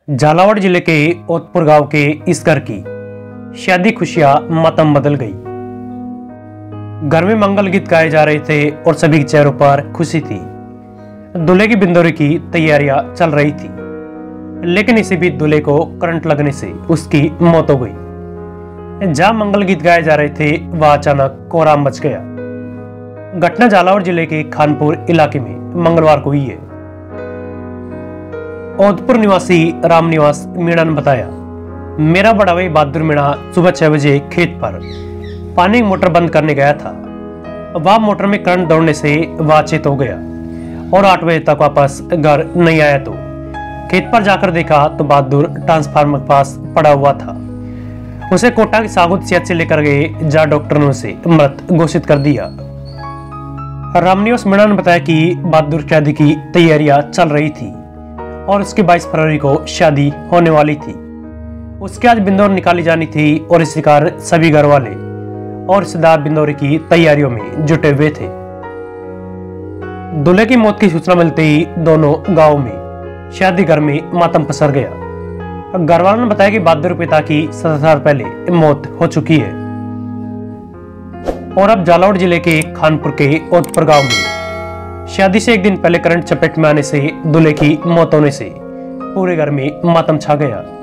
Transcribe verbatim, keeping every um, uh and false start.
झालावाड़ जिले के ओतपुर गांव के इस घर की शादी खुशियां मातम बदल गई। घर में मंगल गीत गाए जा रहे थे और सभी के चेहरों पर खुशी थी। दूल्हे की बिंदोरी की तैयारियां चल रही थी, लेकिन इसी बीच दूल्हे को करंट लगने से उसकी मौत हो गई। जहां मंगल गीत गाए जा रहे थे वहां अचानक कोहराम मच गया। घटना झालावाड़ जिले के खानपुर इलाके में मंगलवार को हुई है। ओतपुर निवासी रामनिवास मीणा ने बताया, मेरा बड़ा भाई बहादुर मीणा सुबह छह बजे खेत पर पानी की मोटर बंद करने गया था। वह मोटर में करंट दौड़ने से वह चेत हो गया और आठ बजे तक वापस घर नहीं आया। तो खेत पर जाकर देखा तो बहादुर ट्रांसफार्मर के पास पड़ा हुआ था। उसे कोटा की सागुत सीएचसी लेकर गए, जहां डॉक्टर ने उसे मृत घोषित कर दिया। रामनिवास मीणा ने बताया कि बहादुर शादी की तैयारियां चल रही थी और उसकी बाईस फरवरी को शादी होने वाली थी। उसके आज बिंदौर निकाली जानी थी और इसी कारण सभी घर वाले और रिश्तेदार बिंदौरी की तैयारियों में जुटे हुए थे। दूल्हे की मौत की सूचना मिलते ही दोनों गांवों में शादी घर में मातम पसर गया। घर वालों ने बताया कि बहादुर पिता की सत्रह साल पहले मौत हो चुकी है और अब झालावाड़ जिले के खानपुर के ओतपुर गांव में शादी से एक दिन पहले करंट चपेट में आने से दूल्हे की मौत होने से पूरे घर में मातम छा गया।